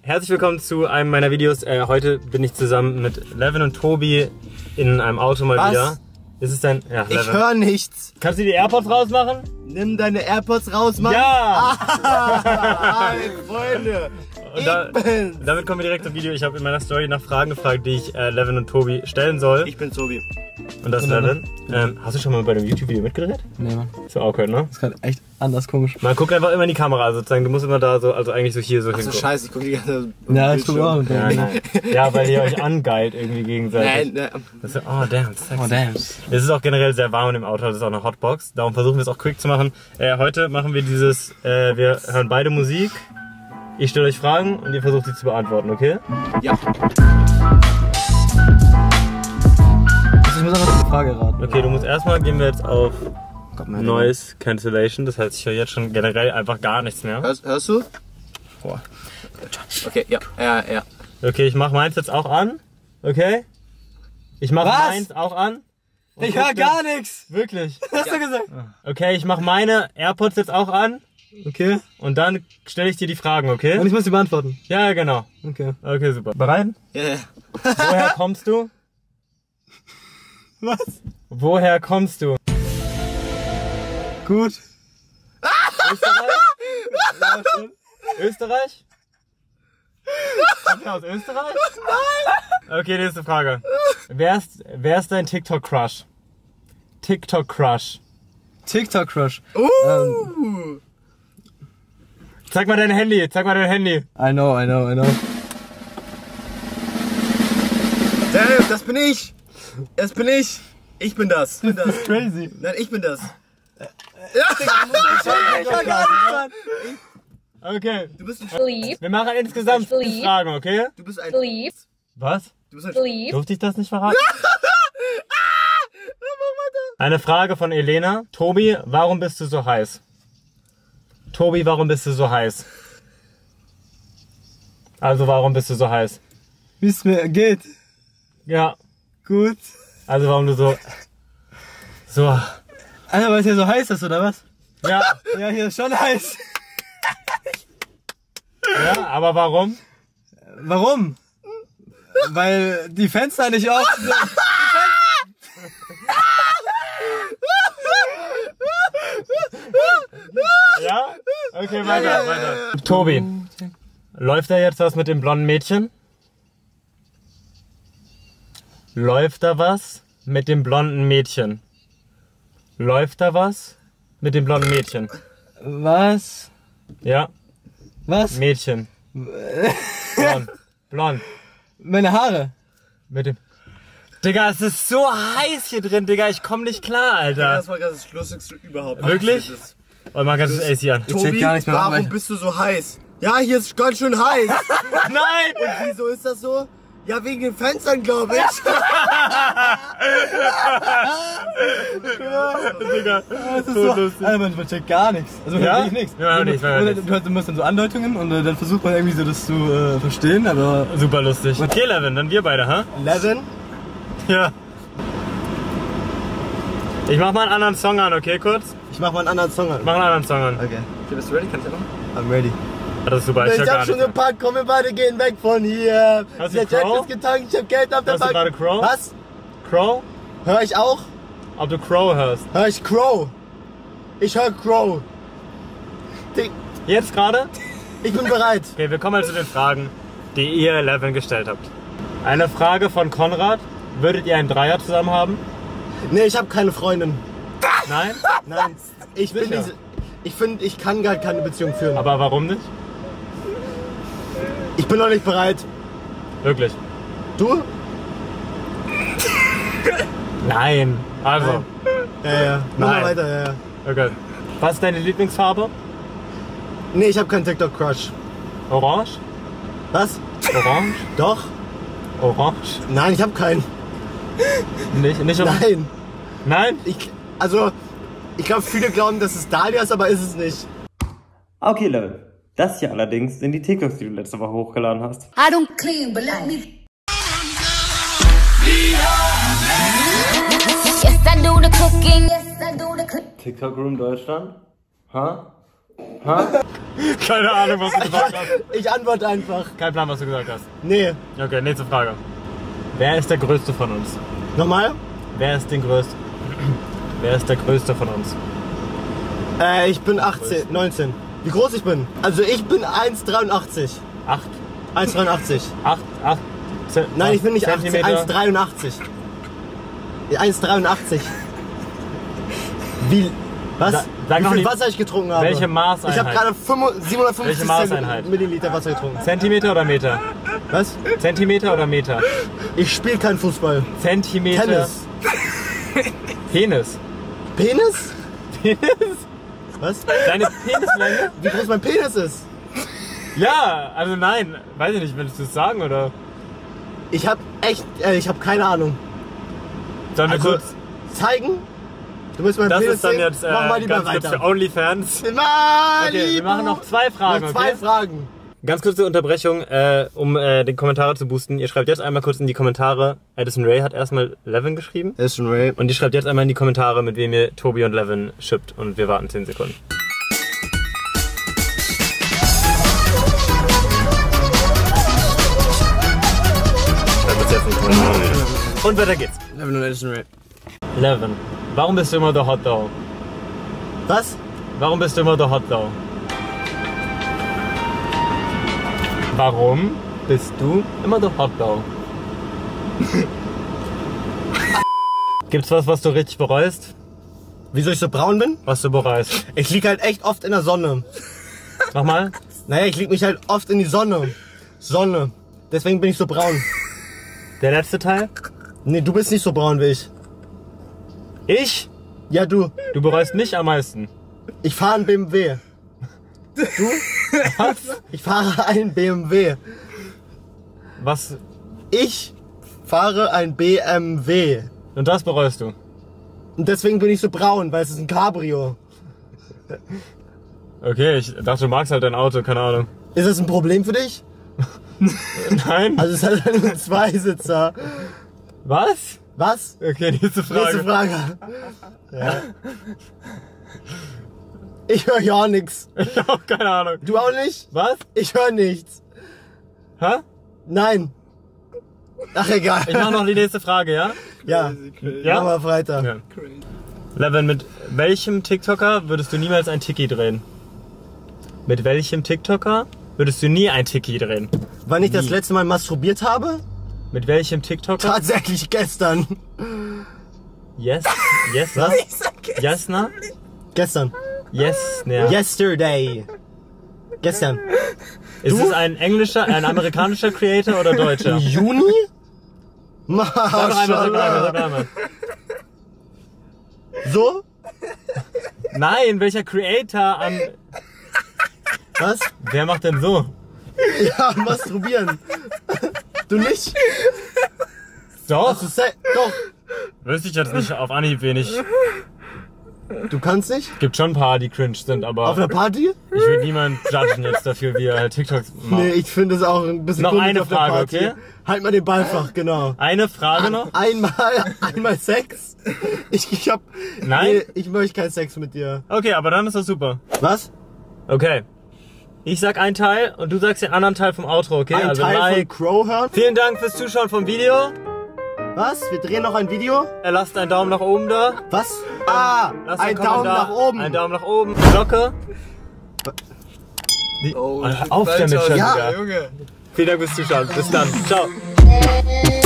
herzlich willkommen zu einem meiner Videos. Heute bin ich zusammen mit Levin und Tobi in einem Auto mal wieder. Ist es denn? Ja, ich höre nichts. Kannst du die AirPods rausmachen? Nimm deine AirPods raus, Mann. Ja! Hi, Freunde. Damit kommen wir direkt zum Video. Ich habe in meiner Story nach Fragen gefragt, die ich Levin und Tobi stellen soll. Ich bin Tobi. Und das ist Levin. Hast du schon mal bei dem YouTube-Video mitgedreht? Nee, Mann. So awkward, ne? Das ist gerade echt anders komisch. Man guckt einfach immer in die Kamera sozusagen. Du musst immer da so, also eigentlich so hier so hingucken. Ach so, scheiße, ich gucke die ganze Zeit. Ja, ich gucke auch. Ja, weil ihr euch angeilt irgendwie gegenseitig. Nein. Das ist, oh damn, sexy. Oh damn. Es ist auch generell sehr warm im Auto, das ist auch eine Hotbox. Darum versuchen wir es auch quick zu machen. Heute machen wir dieses, wir hören beide Musik. Ich stelle euch Fragen und ihr versucht sie zu beantworten, okay? Ja. Ich muss einfach eine Frage raten. Okay, du musst erstmal, gehen wir jetzt auf Noise Cancellation. Das heißt, ich höre jetzt schon generell einfach gar nichts mehr. Hörst du? Boah. Okay, ja. Okay, ich mach meins jetzt auch an. Okay? Ich mach meins auch an. Ich höre gar nichts. Wirklich? Was hast du gesagt? Okay, ich mach meine AirPods jetzt auch an. Okay. Und dann stelle ich dir die Fragen, okay? Und ich muss die beantworten? Ja, genau. Okay. Okay, super. Bereit? Ja. Woher kommst du? Was? Woher kommst du? Gut. Österreich? Ja, schon. Österreich? Kommt ihr aus Österreich? Nein! Okay, nächste Frage. Wer ist dein TikTok-Crush? TikTok-Crush. TikTok-Crush. Zeig mal dein Handy, I know. Damn, das bin ich. Ich bin das. Das ist crazy. Nein, ich bin das. Okay. Du bist ein Wir machen insgesamt 5 Fragen, okay? Du bist ein Was? Du bist ein Durfte ich das nicht verraten? Eine Frage von Elena. Tobi, warum bist du so heiß? Tobi, warum bist du so heiß? Also, warum bist du so heiß? Wie es mir geht. Ja. Gut. Also, warum du so... Alter, weil es hier so heiß ist, oder was? Ja. Ja, hier ist schon heiß. Ja, aber warum? Warum? Weil die Fenster nicht offen sind. Ja? Okay, weiter. Tobi, läuft da jetzt was mit dem blonden Mädchen? Läuft da was mit dem blonden Mädchen? Läuft da was mit dem blonden Mädchen? Was? Ja, Was? Mädchen. Blond. Meine Haare. Mit dem... Digga, es ist so heiß hier drin, Digga, ich komm nicht klar, Alter. Das war das Lustigste überhaupt. Wirklich? Und man kann das AC an. Tobi, gar nicht mehr warum bist du so heiß? Ja, hier ist ganz schön heiß. Nein! Und wieso ist das so? Ja, wegen den Fenstern, glaube ich. Digga, Das ist so lustig. Alter, man checkt gar nichts. Also Ja? wirklich nichts. Ja, nichts. Du machst dann so Andeutungen und dann versucht man irgendwie so das zu verstehen, aber... Super lustig. Okay, Levin, dann wir beide, ha? Levin? Ja. Ich mach mal einen anderen Song an, okay, kurz? Ich mach mal einen anderen Song an. Mach einen anderen Song an. Okay. Bist du ready? Kann ich ja noch? I'm ready. Das ist super, ich Ich hör hab gar schon nicht. gepackt, komm, wir beide gehen weg von hier. Hast du Der Jet Crow? ist getankt, ich hab Geld auf der Hast du Bank. gerade Crow? Was? Crow? Hör ich auch? Ob du Crow hörst? Hör ich Crow? Ich hör Crow. Jetzt gerade? Ich bin bereit. Okay, wir kommen mal zu den Fragen, die ihr Levin gestellt habt. Eine Frage von Konrad. Würdet ihr einen Dreier zusammen haben? Nee, ich hab keine Freundin. Nein? Nein. Ich finde, ich kann gar keine Beziehung führen. Aber warum nicht? Ich bin noch nicht bereit. Wirklich? Du? Nein. Also. Ja. Mach Nein. mal weiter, ja. Okay. Was ist deine Lieblingsfarbe? Nee, ich hab keinen TikTok-Crush. Orange? Was? Orange? Doch? Orange? Nein, ich hab keinen. Nicht orange? Nein. Nein? Ich glaube, viele glauben, dass es Dahlia ist, aber ist es nicht. Okay, Level. Das hier allerdings sind die TikToks, die du letzte Woche hochgeladen hast. I don't clean, but let me. Yes, I do the cooking. Yes, I do the cooking. TikTok Room Deutschland? Ha? Keine Ahnung, was du gesagt hast. Ich antworte einfach. Kein Plan, was du gesagt hast. Nee. Okay, nächste Frage. Wer ist der Größte von uns? Nochmal? Wer ist der Größte von uns? Ich bin 18, 19. Wie groß ich bin? Also ich bin 1,83. 8? 1,83. 8? Nein, ich bin nicht 18, Zentimeter? 1,83. 1,83. Wie? Was? Sag Wie noch viel nicht, Wasser ich getrunken habe? welche Maßeinheit? Ich habe gerade 750 Welche Maßeinheit? Milliliter Wasser getrunken. Zentimeter oder Meter? Was? Zentimeter oder Meter? Ich spiele keinen Fußball. Zentimeter. Tennis. Penis. Penis? Penis? Was? Deine Penislänge? Wie groß mein Penis ist? Ja, also nein. Weiß ich nicht, willst du es sagen oder? Ich habe keine Ahnung. Sollen wir Also, kurz. zeigen? Du musst meinen Das Penis ist dann sehen. jetzt Mach mal lieber ganz kurz für weiter. OnlyFans. Okay, Wir machen noch 2 Fragen, noch 2 okay? Fragen. Ganz kurze Unterbrechung, um die Kommentare zu boosten. Ihr schreibt jetzt einmal kurz in die Kommentare. Addison Ray hat erstmal Levin geschrieben. Addison Ray. Und ihr schreibt jetzt einmal in die Kommentare, mit wem ihr Tobi und Levin shippt. Und wir warten 10 Sekunden. Schreibt das jetzt in die Kommentare. Und weiter geht's. Levin und Addison Ray. Levin, warum bist du immer der Hot Dog? Was? Warum bist du immer der Hot Dog? Warum bist du immer der Hot Dog? Gibt's was du richtig bereust? Wieso ich so braun bin? Was du bereust? Ich lieg halt echt oft in der Sonne. Nochmal? Naja, ich leg mich halt oft in die Sonne. Sonne. Deswegen bin ich so braun. Der letzte Teil? Nee, du bist nicht so braun wie ich. Ich? Ja, du. Du bereust mich am meisten. Ich fahre einen BMW. Du? Was? Ich fahre einen BMW. Was? Ich fahre ein BMW. Und das bereust du? Und deswegen bin ich so braun, weil es ist ein Cabrio. Okay, ich dachte, du magst halt dein Auto, keine Ahnung. Ist das ein Problem für dich? Nein? Also es hat halt nur einen Zweisitzer. Was? Was? Okay, nächste Frage. Nächste Frage. Ja. Ich höre ja auch nix. Ich hab keine Ahnung. Du auch nicht? Was? Ich höre nichts. Hä? Nein. Ach egal. Ich mach noch die nächste Frage, ja? Ja. Ja? Machen wir weiter. Ja. Levin, mit welchem TikToker würdest du niemals ein Tiki drehen? Mit welchem TikToker würdest du nie ein Tiki drehen? Wann ich das Nie. letzte Mal masturbiert habe? Mit welchem TikToker? Tatsächlich gestern. Yes? Yes? Was? Jesna? Gestern. Yes? Ne. Yesterday. Gestern. Ist es ein englischer, ein amerikanischer Creator oder deutscher? Im Juni? Sag noch einmal, sag noch einmal, sag noch einmal. So? Nein, welcher Creator an... Was? Wer macht denn so? Ja, masturbieren. Du nicht? Doch, Doch. wüsste ich jetzt nicht auf Anhieb wenig. Du kannst nicht? Gibt schon ein paar, die cringe sind, aber Auf einer Party? ich will niemanden judgen jetzt dafür, wie er halt TikToks macht. Nee, ich finde es auch ein bisschen Noch komisch eine auf der Frage, Party. okay? Halt mal den Ball flach, genau. Eine Frage noch? Einmal Sex? Ich hab... Nein? Nee, ich möchte keinen Sex mit dir. Okay, aber dann ist das super. Was? Okay. Ich sag einen Teil und du sagst den anderen Teil vom Outro, okay? Ein Also Teil Like. von Crow hören? Vielen Dank fürs Zuschauen vom Video. Was? Wir drehen noch ein Video? Lasst einen Daumen nach oben da. Was? Ah, Lasst ein einen Daumen Kommentar. nach oben. Ein Daumen nach oben. Glocke. Oh, Auf damit schon Ja. wieder. Junge. Vielen Dank fürs Zuschauen. Bis dann. Ciao.